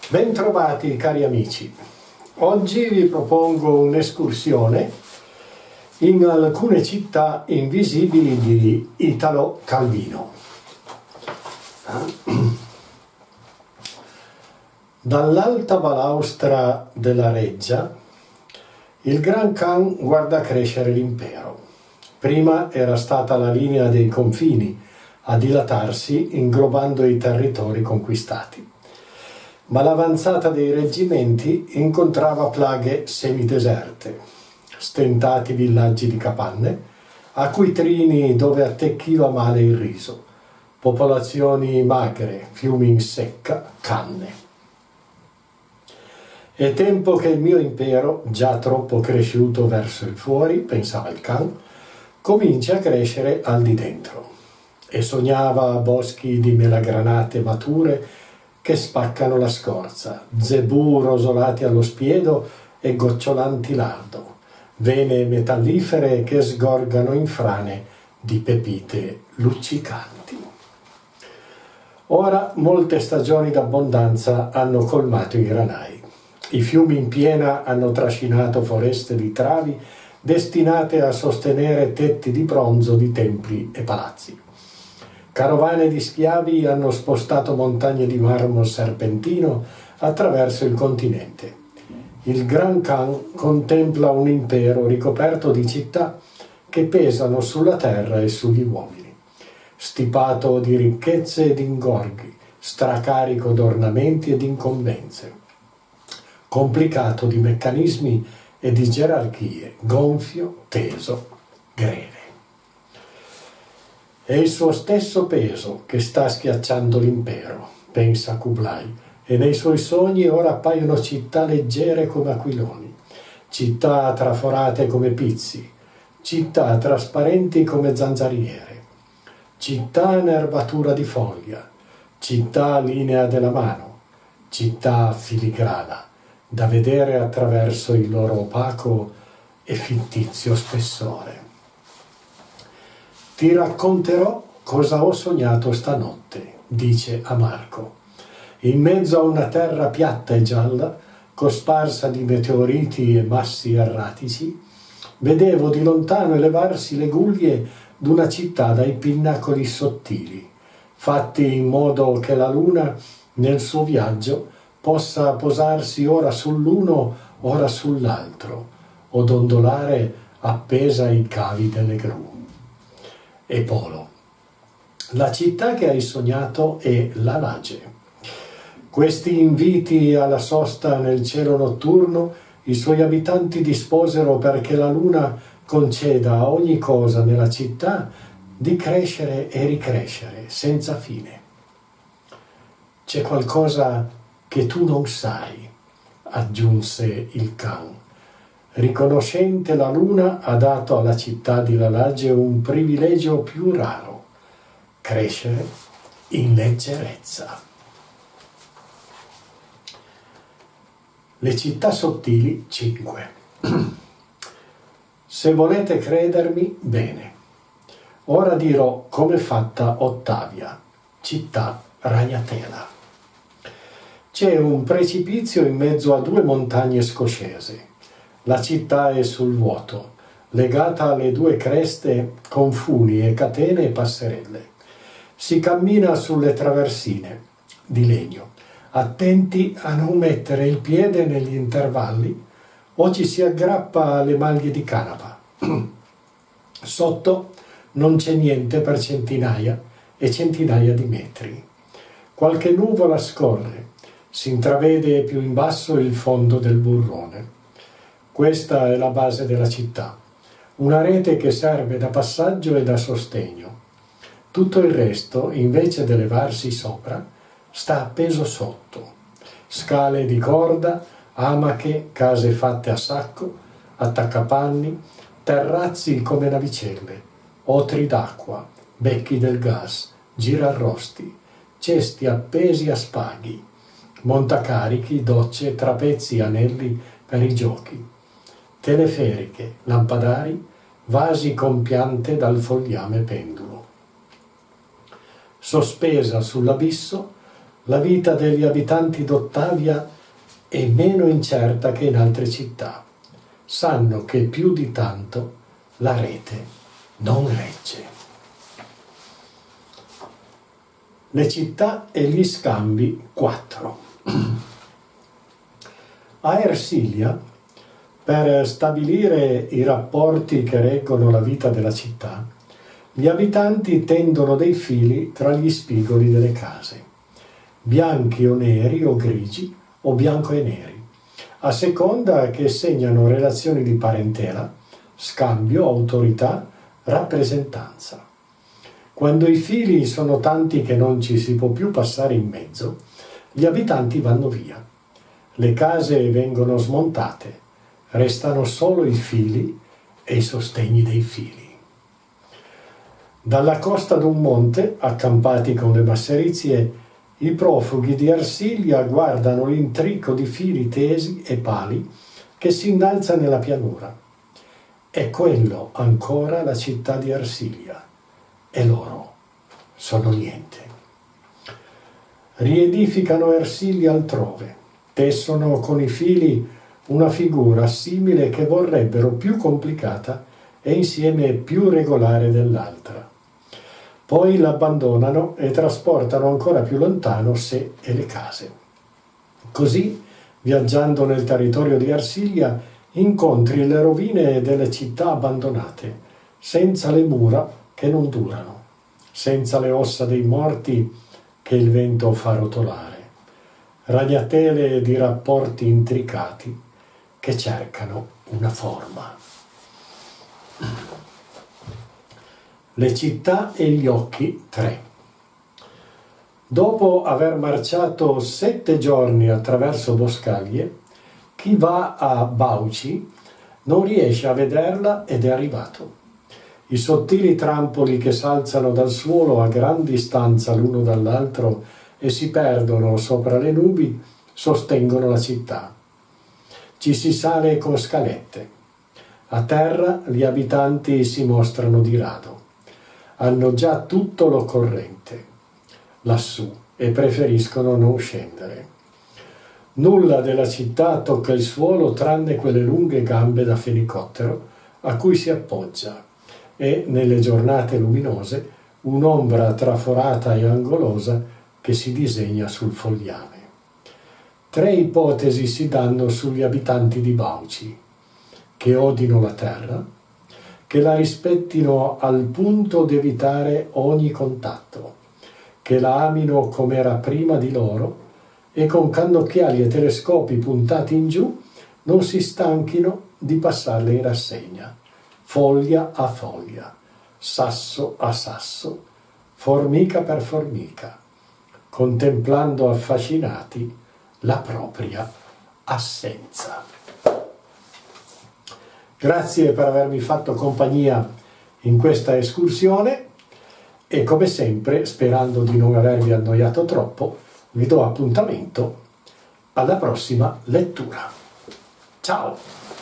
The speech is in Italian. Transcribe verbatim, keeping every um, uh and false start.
Bentrovati cari amici, oggi vi propongo un'escursione in alcune città invisibili di Italo Calvino. Dall'alta balaustra della reggia il Gran Khan guarda crescere l'impero. Prima era stata la linea dei confini a dilatarsi inglobando i territori conquistati. Ma l'avanzata dei reggimenti incontrava plaghe semideserte, stentati villaggi di capanne, acquitrini dove attecchiva male il riso, popolazioni magre, fiumi in secca, canne. È tempo che il mio impero, già troppo cresciuto verso il fuori, pensava il Khan, cominci a crescere al di dentro. E sognava boschi di melagranate mature che spaccano la scorza, zebù rosolati allo spiedo e gocciolanti lardo, vene metallifere che sgorgano in frane di pepite luccicanti. Ora molte stagioni d'abbondanza hanno colmato i granai. I fiumi in piena hanno trascinato foreste di travi destinate a sostenere tetti di bronzo di templi e palazzi. Carovane di schiavi hanno spostato montagne di marmo serpentino attraverso il continente. Il Gran Khan contempla un impero ricoperto di città che pesano sulla terra e sugli uomini, stipato di ricchezze ed ingorghi, stracarico d'ornamenti ed incombenze, complicato di meccanismi e di gerarchie, gonfio, teso, greve. È il suo stesso peso che sta schiacciando l'impero, pensa Kublai, e nei suoi sogni ora appaiono città leggere come aquiloni, città traforate come pizzi, città trasparenti come zanzariere, città a nervatura di foglia, città linea della mano, città filigrana, da vedere attraverso il loro opaco e fittizio spessore. Ti racconterò cosa ho sognato stanotte, dice a Marco. In mezzo a una terra piatta e gialla, cosparsa di meteoriti e massi erratici, vedevo di lontano elevarsi le guglie d'una città dai pinnacoli sottili, fatti in modo che la luna, nel suo viaggio, possa posarsi ora sull'uno, ora sull'altro, o dondolare appesa ai cavi delle gru. E Polo. La città che hai sognato è la Laje. Questi inviti alla sosta nel cielo notturno i suoi abitanti disposero perché la luna conceda a ogni cosa nella città di crescere e ricrescere senza fine. C'è qualcosa che tu non sai, aggiunse il Khan. Riconoscente la luna ha dato alla città di Lalage un privilegio più raro: crescere in leggerezza. Le città sottili cinque. Se volete credermi, bene. Ora dirò come è fatta Ottavia, città ragnatela. C'è un precipizio in mezzo a due montagne scoscese. La città è sul vuoto, legata alle due creste con funi e catene e passerelle. Si cammina sulle traversine di legno, attenti a non mettere il piede negli intervalli o ci si aggrappa alle maglie di canapa. Sotto non c'è niente per centinaia e centinaia di metri. Qualche nuvola scorre, si intravede più in basso il fondo del burrone. Questa è la base della città, una rete che serve da passaggio e da sostegno. Tutto il resto, invece di elevarsi sopra, sta appeso sotto. Scale di corda, amache, case fatte a sacco, attaccapanni, terrazzi come navicelle, otri d'acqua, becchi del gas, girarrosti, cesti appesi a spaghi, montacarichi, docce, trapezzi, anelli per i giochi, teleferiche, lampadari, vasi con piante dal fogliame pendulo. Sospesa sull'abisso La vita degli abitanti d'Ottavia è meno incerta che in altre città. Sanno che più di tanto la rete non regge. Le città e gli scambi quattro. A Ersilia, per stabilire i rapporti che reggono la vita della città, gli abitanti tendono dei fili tra gli spigoli delle case, bianchi o neri o grigi o bianco e neri, a seconda che segnano relazioni di parentela, scambio, autorità, rappresentanza. Quando i fili sono tanti che non ci si può più passare in mezzo, gli abitanti vanno via. Le case vengono smontate, restano solo i fili e i sostegni dei fili. Dalla costa d'un monte, accampati con le masserizie, i profughi di Ersilia guardano l'intrico di fili tesi e pali che si innalza nella pianura. È quello ancora la città di Ersilia. E loro sono niente. Riedificano Ersilia altrove, tessono con i fili una figura simile che vorrebbero più complicata e insieme più regolare dell'altra. Poi l'abbandonano e trasportano ancora più lontano sé e le case. Così, viaggiando nel territorio di Ersilia, incontri le rovine delle città abbandonate, senza le mura che non durano, senza le ossa dei morti che il vento fa rotolare, ragnatele di rapporti intricati che cercano una forma. Le città e gli occhi tre. Dopo aver marciato sette giorni attraverso boscaglie, chi va a Bauci non riesce a vederla ed è arrivato. I sottili trampoli che s'alzano dal suolo a gran distanza l'uno dall'altro e si perdono sopra le nubi sostengono la città. Ci si sale con scalette. A terra gli abitanti si mostrano di rado. Hanno già tutto l'occorrente lassù e preferiscono non scendere. Nulla della città tocca il suolo tranne quelle lunghe gambe da fenicottero a cui si appoggia e, nelle giornate luminose, un'ombra traforata e angolosa che si disegna sul fogliame. Tre ipotesi si danno sugli abitanti di Bauci: che odino la terra, che la rispettino al punto di evitare ogni contatto, che la amino come era prima di loro e con cannocchiali e telescopi puntati in giù non si stanchino di passarle in rassegna, foglia a foglia, sasso a sasso, formica per formica, contemplando affascinati la propria assenza. Grazie per avermi fatto compagnia in questa escursione e, come sempre, sperando di non avervi annoiato troppo, vi do appuntamento alla prossima lettura. Ciao!